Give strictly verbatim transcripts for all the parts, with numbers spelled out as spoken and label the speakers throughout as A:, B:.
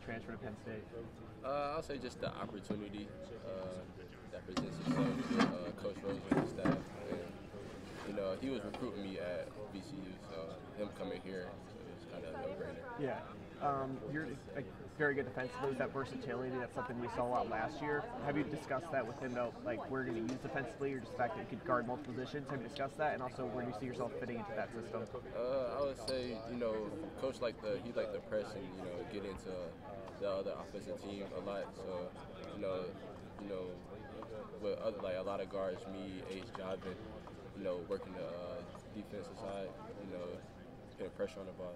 A: transfer to Penn State?
B: Uh, I'll say just the opportunity uh, that presents itself with uh, Coach Rose and his staff. And, you know, he was recruiting me at V C U, so him coming here, it was kind of a no-brainer.
A: Yeah. Um, you're like, very good defensively. That versatility, that's something we saw a lot last year. Have you discussed that with him, though, like we're going to use defensively, or just the fact that you could guard multiple positions? Have you discussed that? And also, where do you see yourself fitting into that system?
B: Uh, I would say, you know, Coach like the he like the press and, you know, get into the other offensive team a lot. So, you know, you know, with other, like a lot of guards, me, Ace, Javin, you know, working the uh, defensive side, you know, putting pressure on the ball.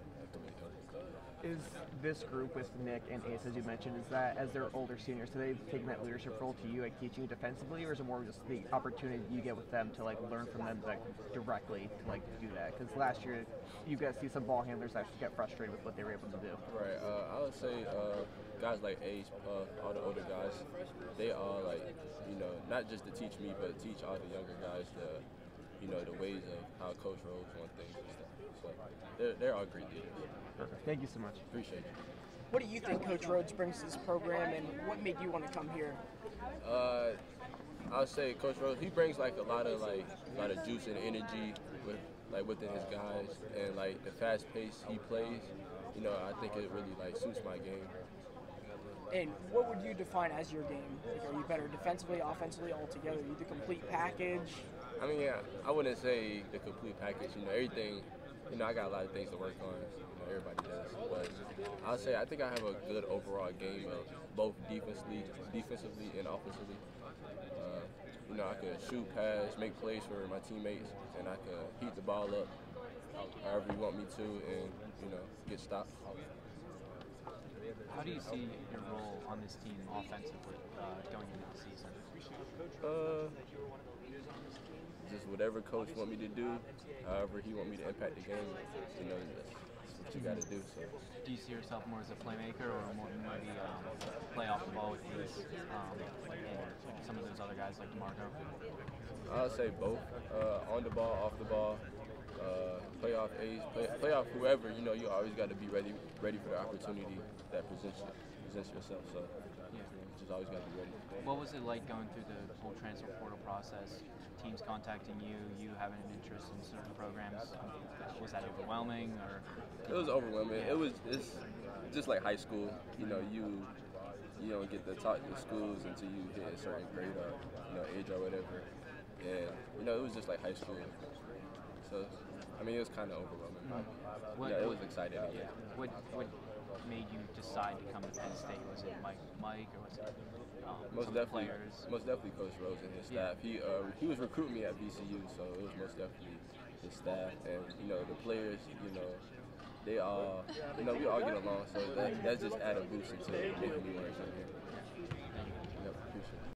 A: Is this group with Nick and Ace, as you mentioned, is that as they're older seniors, so they've taken that leadership role to you, like teaching you defensively, or is it more just the opportunity you get with them to like learn from them like directly to like do that? Because last year you guys see some ball handlers that get frustrated with what they were able to do.
B: Right. Uh, I would say uh, guys like Ace, uh, all the older guys, they are like, you know, not just to teach me, but teach all the younger guys the, you know, the ways of how Coach Rose wants things and stuff. So they're, they're all great leaders.
A: Perfect. Thank you so much.
B: Appreciate it.
C: What do you think Coach Rhodes brings to this program, and what made you want to come here?
B: Uh, I'll say Coach Rose, he brings like a lot of like a lot of juice and energy with like within his guys, and like the fast pace he plays. You know, I think it really like suits my game.
C: And what would you define as your game? Like, are you better defensively, offensively, altogether? Are you the complete package?
B: I mean, yeah, I wouldn't say the complete package. You know, everything. You know, I got a lot of things to work on. You know, everybody does. But I'll say I think I have a good overall game of both defensively, defensively and offensively. Uh, you know, I can shoot, pass, make plays for my teammates, and I can heat the ball up however you want me to, and you know, get stopped.
D: How do you see your role on this team offensively uh, going into the season?
B: Uh, just whatever coach want me to do, however he want me to impact the game, you know, that's what you got to do. So.
D: Do you see yourself more as a playmaker, or more maybe um, play off the ball with Ace um, and some of those other guys like DeMarco?
B: I'll say both. Uh, on the ball, off the ball, uh, play off Ace, play, play off whoever. You know, you always got to be ready, ready for the opportunity that presents presents yourself. So, yeah, you just always got to be ready.
D: What was it like going through the whole transfer portal process? Teams contacting you, you having an interest in certain programs. Was that overwhelming, or?
B: It was overwhelming. It was it's just like high school. You know, you you don't get to talk to schools until you hit a certain grade or you know age or whatever. And you know, it was just like high school. So, I mean, it was kind of overwhelming. Mm-hmm. What, yeah, it was exciting. Yeah.
D: What what made you decide to come to Penn State? Was it Mike, Mike, or was it um,
B: most
D: some
B: definitely,
D: players?
B: Most definitely Coach Rose and his staff. Yeah. He uh, he was recruiting me at V C U, so it was most definitely his staff and you know the players. You know, they all you know we all get along, so that that's just added boost into making me want to come here.